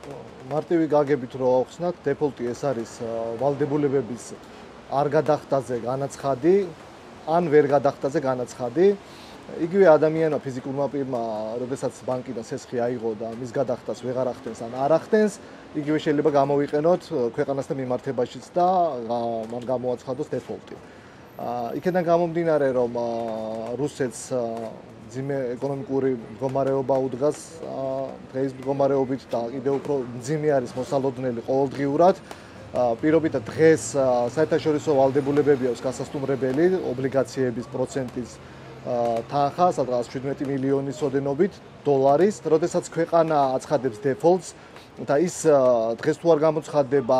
მარტივი გაგებით რო ავხსნათ, დეფოლტი ეს არის ვალდებულებების არ გადახდაზე განაცხადი, ან ვერ გადახდაზე განაცხადი. იგივე ადამიანმა ფიზიკურმა პირმა, როდესაც ბანკიდან სესხი აიღო და მის გადახდას ვეღარ ახდენს ან არ ახდენს, იგივე შეიძლება გამოვიყენოთ ქვეყანასთან მიმართებაშიც და მან გამოაცხადოს დეფოლტი. იქიდან გამომდინარე, რომ რუსეთს ძიმე ეკონომიკური მდგომარეობა უდგას დღეის მდგომარეობით და კიდევ უფრო მძიმე არის მოსალოდნელი ყოველდღიურად. პირობითად დღეს საერთაშორისო ვალდებულებები აქვს გასასტუმრებელი ობლიგაციების პროცენტის თანხა, სადღაც 17 მილიონის ოდენობით დოლარის, როდესაც ქვეყანა აცხადებს დეფოლტს და ის დღეს თუ არ გამოცხადდება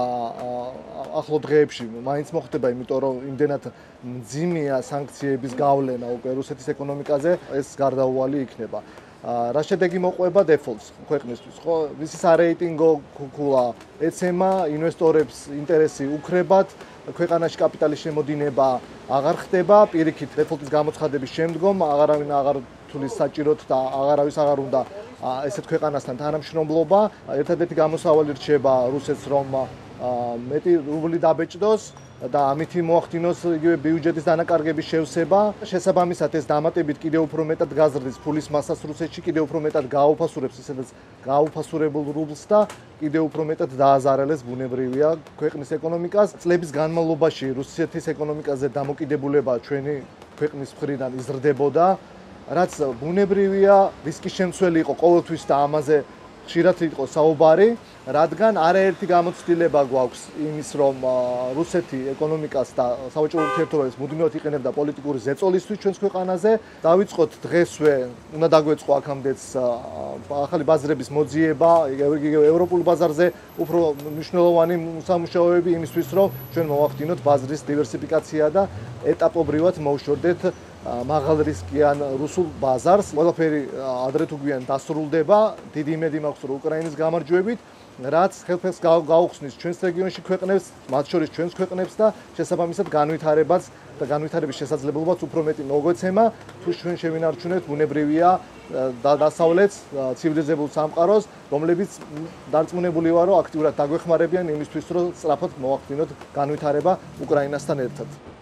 ახლო დღეებში, მაინც მოხდება, იმიტომ რომ იმდენად მძიმეა სანქციების გავლენა უკვე რუსეთის ეკონომიკაზე, ეს გარდაუვალი იქნება. რა შედეგი მოყვება დეფოლტს ქვეყნისთვის, ხო? Მისი სარეიტინგო ქულა ეცემა, ინვესტორებს ინტერესი უქრებათ, ქვეყანაში კაპიტალის შემოდინება აღარ ხდება, პირიქით დეფოლტის გამოცხადების შემდგომ აღარ თulis საჭიროთ და აღარავის აღარ უნდა ესეთ ქვეყანასთან თანამშრომლობა. ერთადერთი გამოსავალი რჩება რუსეთს, რომ მეტი რუბლი დაბეჭდოს და ამითი მოახდინოს იგივე ბიუჯეტის დანაკარგების შევსება. შესაბამისად ეს დამატებით კიდევ უფრო მეტად გაზრდის ფულის მასას რუსეთში, კიდევ უფრო მეტად გააუფასურებს ისედაც გააუფასურებულ რუბლს და კიდევ უფრო მეტად დააზარალებს ბუნებრივია ქვეყნის ეკონომიკას. წლების განმავლობაში რუსეთის ეკონომიკაზე დამოკიდებულება ჩვენი ქვეყნის მხრიდან იზრდებოდა, რაც ბუნებრივია რისკის შემცველი იყო ყოველთვის და ამაზე ხშირად იყო საუბარი, რადგან არაერთი გამოცდილება გვაქვს იმის, რომ რუსეთი ეკონომიკას და საბჭოთა ურთიერთობებს მუდმივად იყენებდა პოლიტიკური ზეწოლისთვის ჩვენს ქვეყანაზე. დავიწყოთ დღესვე, უნდა დაგვეწყო აქამდეც ახალი ბაზრების მოძიება, ევროპულ ბაზარზე უფრო მნიშვნელოვანი სამუშაოები იმისთვის, რომ ჩვენ მოვახდინოთ ბაზრის დივერსიფიკაცია და ეტაპობრივად მოვშორდეთ მაღალ რისკიან რუსულ ბაზარს. ყველაფერი ადრე თუ გვიან დასრულდება. დიდი იმედი მაქვს, რომ უკრაინის გამარჯვებით, რაც ხელფასს გაუხსნის ჩვენს რეგიონში ქვეყნებს, მათ შორის ჩვენს ქვეყნებს და შესაბამისად განვითარებაც და განვითარების შესაძლებლობაც უფრო მეტი მოგვეცემა, თუ ჩვენ შევინარჩუნებთ ბუნებრივია დასავლეთს, ცივილიზებულ სამყაროს, რომლებიც დარწმუნებული ვარო აქტიურად დაგვეხმარებიან იმისთვის, რომ სწრაფად მოვახდინოთ განვითარება უკრაინასთან ერთად.